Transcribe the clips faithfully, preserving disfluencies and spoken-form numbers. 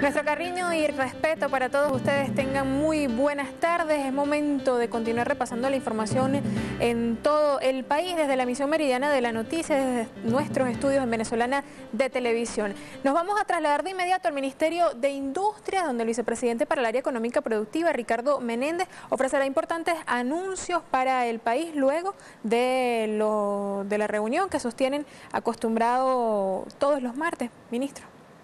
Nuestro cariño y respeto para todos ustedes. Tengan muy buenas tardes. Es momento de continuar repasando la información en todo el país desde la emisión meridiana de la noticia, desde nuestros estudios en Venezolana de Televisión. Nos vamos a trasladar de inmediato al Ministerio de Industria, donde el vicepresidente para el área económica productiva, Ricardo Menéndez, ofrecerá importantes anuncios para el país luego de, lo, de la reunión que sostienen acostumbrado todos los martes. Ministro.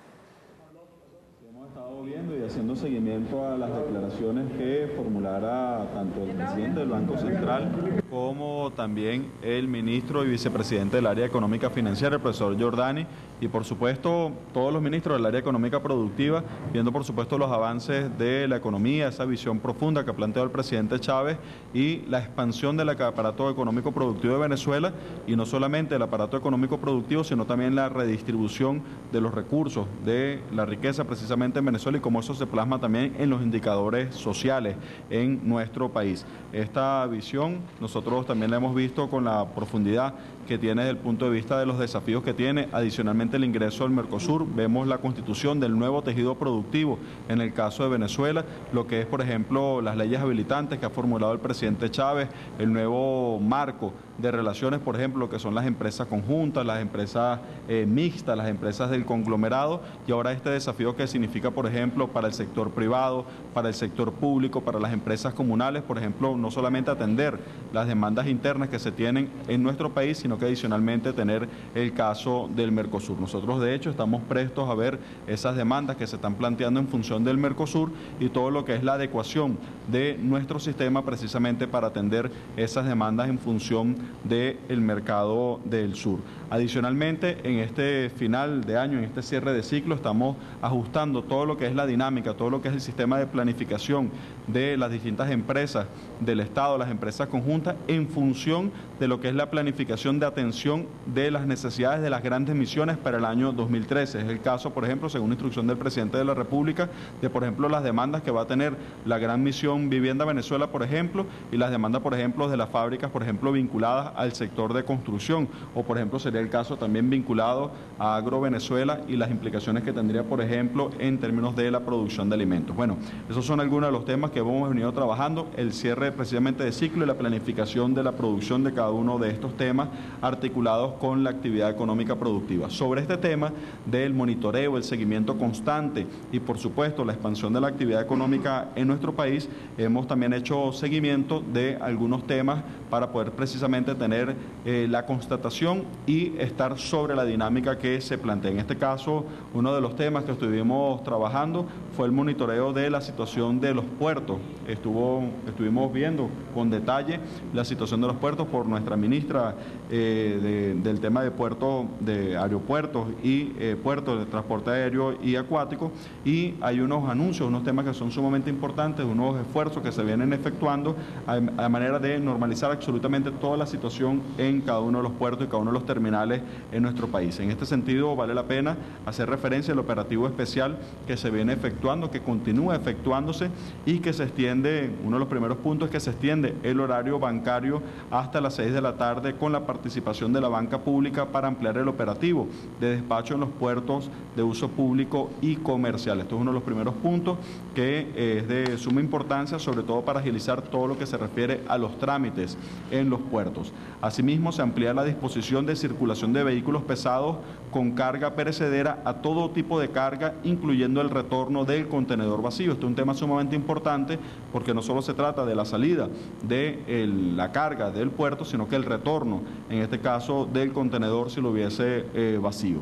Viendo y haciendo seguimiento a las declaraciones que formulara tanto el presidente del Banco Central como también el ministro y vicepresidente del área económica financiera, el profesor Giordani, y por supuesto todos los ministros del área económica productiva, viendo por supuesto los avances de la economía, esa visión profunda que ha planteado el presidente Chávez y la expansión del aparato económico productivo de Venezuela, y no solamente el aparato económico productivo, sino también la redistribución de los recursos, de la riqueza precisamente en Venezuela, y cómo eso se plasma también en los indicadores sociales en nuestro país. Esta visión nosotros también la hemos visto con la profundidad que tiene desde el punto de vista de los desafíos que tiene, adicionalmente el ingreso al Mercosur. Vemos la constitución del nuevo tejido productivo en el caso de Venezuela, lo que es, por ejemplo, las leyes habilitantes que ha formulado el presidente Chávez, el nuevo marco de relaciones, por ejemplo, lo que son las empresas conjuntas, las empresas eh, mixtas, las empresas del conglomerado, y ahora este desafío que significa, por ejemplo, para el sector privado, para el sector público, para las empresas comunales, por ejemplo, no solamente atender las demandas internas que se tienen en nuestro país, sino que adicionalmente tener el caso del Mercosur. Nosotros, de hecho, estamos prestos a ver esas demandas que se están planteando en función del Mercosur y todo lo que es la adecuación de nuestro sistema precisamente para atender esas demandas en función del mercado del sur. Adicionalmente, en este final de año, en este cierre de ciclo, estamos ajustando todo lo que es la dinámica, todo lo que es el sistema de planificación de las distintas empresas del Estado, las empresas conjuntas, en función de lo que es la planificación de atención de las necesidades de las grandes misiones para el año dos mil trece. Es el caso, por ejemplo, según instrucción del presidente de la República, de, por ejemplo, las demandas que va a tener la gran misión Vivienda Venezuela, por ejemplo, y las demandas, por ejemplo, de las fábricas, por ejemplo, vinculadas al sector de construcción, o, por ejemplo, sería el caso también vinculado a Agro Venezuela y las implicaciones que tendría, por ejemplo, en términos de la producción de alimentos. Bueno, esos son algunos de los temas que hemos venido trabajando, el cierre precisamente de ciclo y la planificación de la producción de cada uno de estos temas articulados con la actividad económica productiva. Sobre este tema del monitoreo, el seguimiento constante y, por supuesto, la expansión de la actividad económica en nuestro país, hemos también hecho seguimiento de algunos temas para poder precisamente tener eh, la constatación y estar sobre la dinámica que se plantea. En este caso, uno de los temas que estuvimos trabajando fue el monitoreo de la situación de los puertos. Estuvo, estuvimos viendo con detalle la situación de los puertos por nuestra ministra eh, de, del tema de puertos, de aeropuertos y eh, puertos de transporte aéreo y acuático, y hay unos anuncios, unos temas que son sumamente importantes, unos esfuerzos que se vienen efectuando a, a manera de normalizar absolutamente toda la situación en cada uno de los puertos y cada uno de los terminales en nuestro país. En este sentido, vale la pena hacer referencia al operativo especial que se viene efectuando, que continúa efectuándose y que se extiende, uno de los primeros puntos es que se extiende el horario bancario hasta las seis de la tarde con la participación de la banca pública para ampliar el operativo de despacho en los puertos de uso público y comercial. Esto es uno de los primeros puntos que eh, es de suma importancia, sobre todo para agilizar todo lo que se refiere a los trámites en los puertos. Asimismo, se amplía la disposición de circulación de vehículos pesados con carga perecedera a todo tipo de carga, incluyendo el retorno del contenedor vacío. Este es un tema sumamente importante porque no solo se trata de la salida de el, la carga del puerto, sino que el retorno, en este caso, del contenedor si lo hubiese eh, vacío.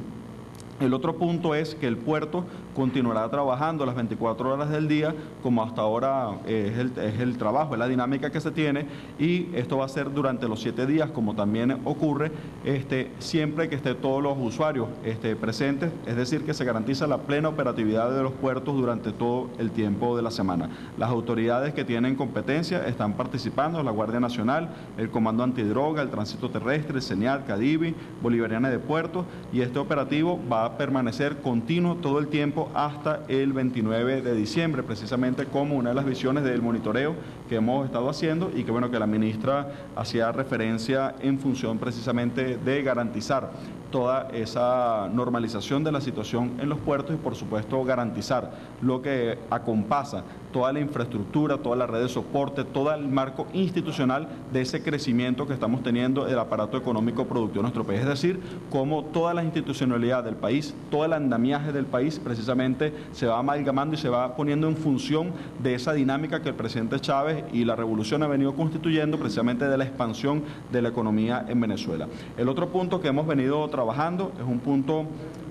El otro punto es que el puerto continuará trabajando las veinticuatro horas del día, como hasta ahora eh, es, el, es el trabajo, es la dinámica que se tiene, y esto va a ser durante los siete días, como también ocurre, este, siempre que estén todos los usuarios este, presentes, es decir, que se garantiza la plena operatividad de los puertos durante todo el tiempo de la semana. Las autoridades que tienen competencia están participando, la Guardia Nacional, el Comando Antidroga, el Tránsito Terrestre, el CENIAT, CADIVI, Bolivariana de Puertos, y este operativo va a permanecer continuo todo el tiempo hasta el veintinueve de diciembre, precisamente como una de las visiones del monitoreo que hemos estado haciendo y que, bueno, que la ministra hacía referencia en función precisamente de garantizar toda esa normalización de la situación en los puertos y, por supuesto, garantizar lo que acompasa toda la infraestructura, toda la red de soporte, todo el marco institucional de ese crecimiento que estamos teniendo del aparato económico productivo de nuestro país. Es decir, cómo toda la institucionalidad del país, todo el andamiaje del país precisamente se va amalgamando y se va poniendo en función de esa dinámica que el presidente Chávez y la revolución ha venido constituyendo precisamente de la expansión de la economía en Venezuela. El otro punto que hemos venido trabajando trabajando, es un punto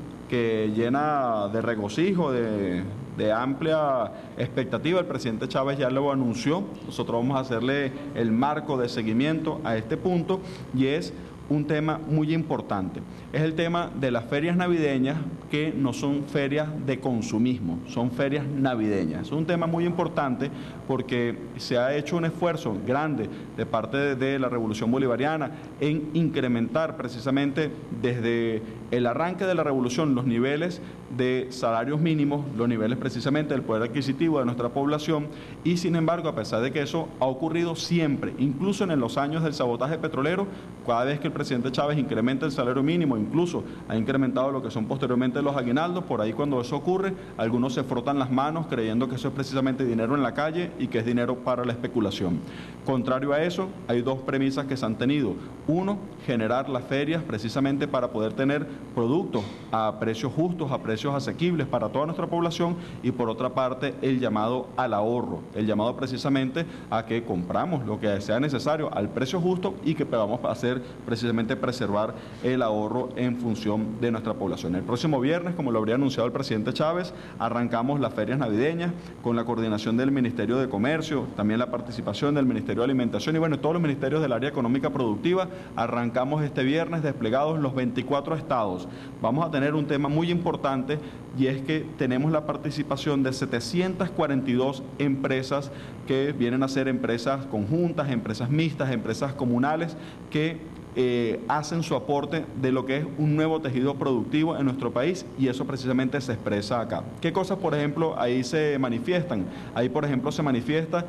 que llena de regocijo, de, de amplia expectativa. El presidente Chávez ya lo anunció, nosotros vamos a hacerle el marco de seguimiento a este punto y es un tema muy importante. Es el tema de las ferias navideñas, que no son ferias de consumismo, son ferias navideñas. Es un tema muy importante porque se ha hecho un esfuerzo grande de parte de, de la Revolución Bolivariana en incrementar precisamente desde el arranque de la revolución los niveles de salarios mínimos, los niveles precisamente del poder adquisitivo de nuestra población, y sin embargo, a pesar de que eso ha ocurrido siempre, incluso en los años del sabotaje petrolero, cada vez que el presidente Chávez incrementa el salario mínimo, incluso ha incrementado lo que son posteriormente los aguinaldos, por ahí cuando eso ocurre, algunos se frotan las manos creyendo que eso es precisamente dinero en la calle y que es dinero para la especulación. Contrario a eso, hay dos premisas que se han tenido. Uno, generar las ferias precisamente para poder tener productos a precios justos, a precios asequibles para toda nuestra población, y por otra parte el llamado al ahorro, el llamado precisamente a que compramos lo que sea necesario al precio justo y que podamos hacer precisamente preservar el ahorro en función de nuestra población. El próximo viernes, como lo habría anunciado el presidente Chávez, arrancamos las ferias navideñas con la coordinación del Ministerio de Comercio, también la participación del Ministerio de Alimentación y bueno, todos los ministerios del área económica productiva. Arrancamos este viernes desplegados en los veinticuatro estados. Vamos a tener un tema muy importante y es que tenemos la participación de setecientas cuarenta y dos empresas que vienen a ser empresas conjuntas, empresas mixtas, empresas comunales que Eh, hacen su aporte de lo que es un nuevo tejido productivo en nuestro país, y eso precisamente se expresa acá. ¿Qué cosas, por ejemplo, ahí se manifiestan? Ahí, por ejemplo, se manifiesta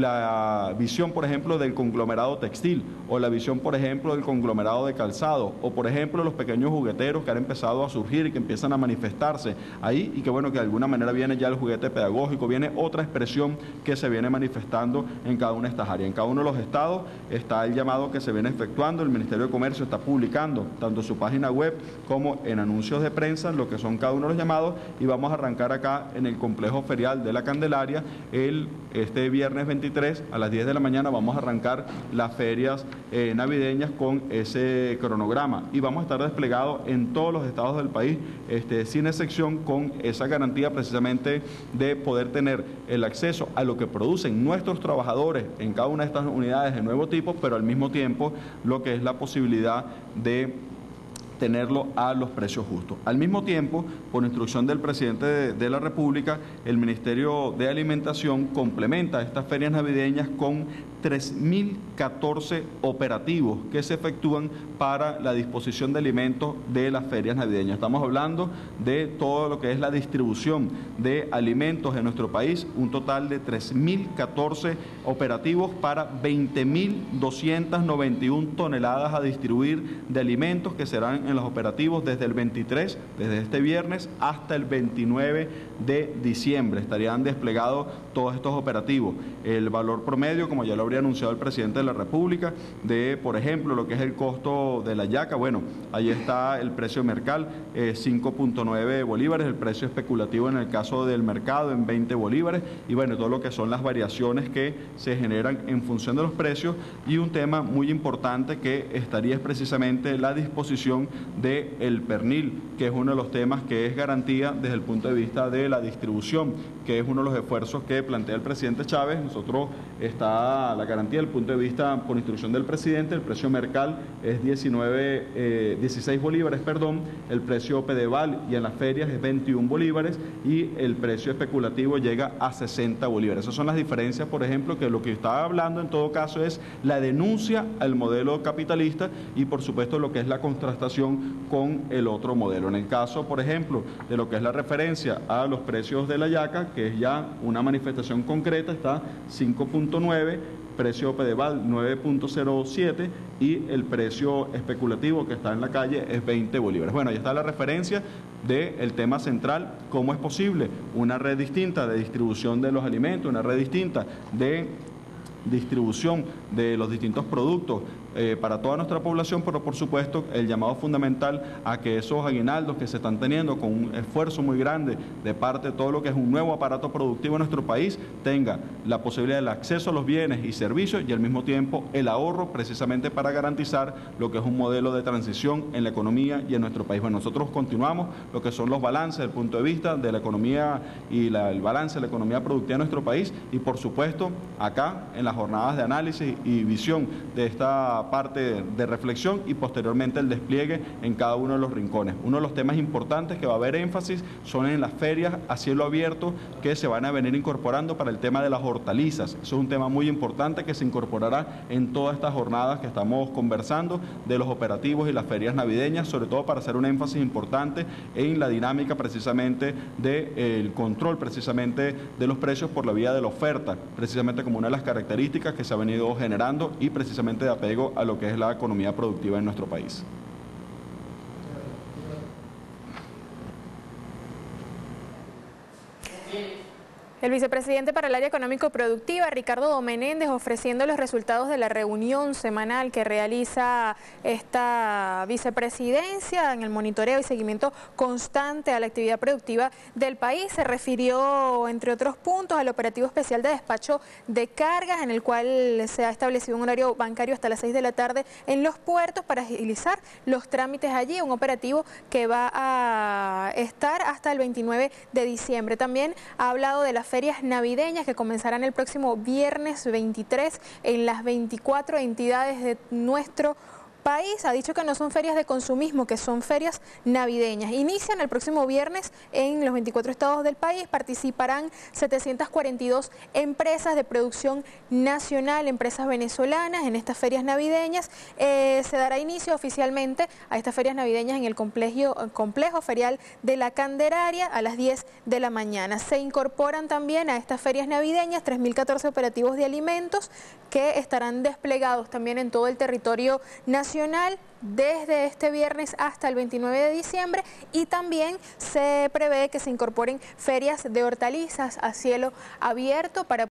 la visión, por ejemplo, del conglomerado textil, o la visión, por ejemplo, del conglomerado de calzado, o, por ejemplo, los pequeños jugueteros que han empezado a surgir y que empiezan a manifestarse ahí, y que, bueno, que de alguna manera viene ya el juguete pedagógico, viene otra expresión que se viene manifestando en cada una de estas áreas. En cada uno de los estados está el llamado que se viene efectuando. El Ministerio El Ministerio de Comercio está publicando tanto en su página web como en anuncios de prensa lo que son cada uno de los llamados, y vamos a arrancar acá en el complejo ferial de la Candelaria el este viernes veintitrés a las diez de la mañana. Vamos a arrancar las ferias eh, navideñas con ese cronograma y vamos a estar desplegados en todos los estados del país, este, sin excepción, con esa garantía precisamente de poder tener el acceso a lo que producen nuestros trabajadores en cada una de estas unidades de nuevo tipo, pero al mismo tiempo lo que es la posibilidad de tenerlo a los precios justos. Al mismo tiempo, por instrucción del presidente de, de la República, el Ministerio de Alimentación complementa estas ferias navideñas con tres mil catorce operativos que se efectúan para la disposición de alimentos de las ferias navideñas. Estamos hablando de todo lo que es la distribución de alimentos en nuestro país, un total de tres mil catorce operativos para veinte mil doscientas noventa y una toneladas a distribuir de alimentos, que serán en los operativos desde el veintitrés, desde este viernes, hasta el veintinueve de diciembre. Estarían desplegados todos estos operativos. El valor promedio, como ya lo habría anunciado el presidente de la República, de, por ejemplo, lo que es el costo de la yaca, bueno, ahí está el precio mercal, eh, cinco punto nueve bolívares, el precio especulativo en el caso del mercado en veinte bolívares, y bueno, todo lo que son las variaciones que se generan en función de los precios. Y un tema muy importante que estaría es precisamente la disposición del pernil, que es uno de los temas que es garantía desde el punto de vista de la distribución, que es uno de los esfuerzos que plantea el presidente Chávez. Nosotros está la garantía desde el punto de vista, por instrucción del presidente, el precio mercal es diecinueve, eh, dieciséis bolívares, perdón, el precio Pedeval y en las ferias es veintiún bolívares y el precio especulativo llega a sesenta bolívares. Esas son las diferencias, por ejemplo, que lo que estaba hablando en todo caso es la denuncia al modelo capitalista y, por supuesto, lo que es la contrastación con el otro modelo. En el caso, por ejemplo, de lo que es la referencia a los precios de la yaca, que es ya una manifestación concreta, está cinco punto punto nueve, precio Pedeval nueve punto cero siete y el precio especulativo que está en la calle es veinte bolívares. Bueno, ahí está la referencia del tema central, cómo es posible una red distinta de distribución de los alimentos, una red distinta de distribución de los distintos productos eh, para toda nuestra población, pero por supuesto el llamado fundamental a que esos aguinaldos que se están teniendo con un esfuerzo muy grande de parte de todo lo que es un nuevo aparato productivo en nuestro país, tenga la posibilidad del acceso a los bienes y servicios y al mismo tiempo el ahorro precisamente para garantizar lo que es un modelo de transición en la economía y en nuestro país. Bueno, nosotros continuamos lo que son los balances desde el punto de vista de la economía y la, el balance de la economía productiva de nuestro país y por supuesto acá en las jornadas de análisis y visión de esta parte de reflexión y posteriormente el despliegue en cada uno de los rincones. Uno de los temas importantes que va a haber énfasis son en las ferias a cielo abierto que se van a venir incorporando para el tema de las hortalizas. Eso es un tema muy importante que se incorporará en todas estas jornadas que estamos conversando de los operativos y las ferias navideñas, sobre todo para hacer un énfasis importante en la dinámica precisamente del control precisamente de los precios por la vía de la oferta, precisamente como una de las características que se ha venido generando y precisamente de apego a lo que es la economía productiva en nuestro país. El vicepresidente para el área económico-productiva, Ricardo Menéndez, ofreciendo los resultados de la reunión semanal que realiza esta vicepresidencia en el monitoreo y seguimiento constante a la actividad productiva del país. Se refirió, entre otros puntos, al operativo especial de despacho de cargas, en el cual se ha establecido un horario bancario hasta las seis de la tarde en los puertos para agilizar los trámites allí, un operativo que va a estar hasta el veintinueve de diciembre. También ha hablado de las ferias navideñas que comenzarán el próximo viernes veintitrés en las veinticuatro entidades de nuestro país. Ha dicho que no son ferias de consumismo, que son ferias navideñas. Inician el próximo viernes en los veinticuatro estados del país. Participarán setecientas cuarenta y dos empresas de producción nacional, empresas venezolanas en estas ferias navideñas. Eh, se dará inicio oficialmente a estas ferias navideñas en el complejo, complejo ferial de la Candelaria a las diez de la mañana. Se incorporan también a estas ferias navideñas tres mil catorce operativos de alimentos que estarán desplegados también en todo el territorio nacional desde este viernes hasta el veintinueve de diciembre y también se prevé que se incorporen ferias de hortalizas a cielo abierto para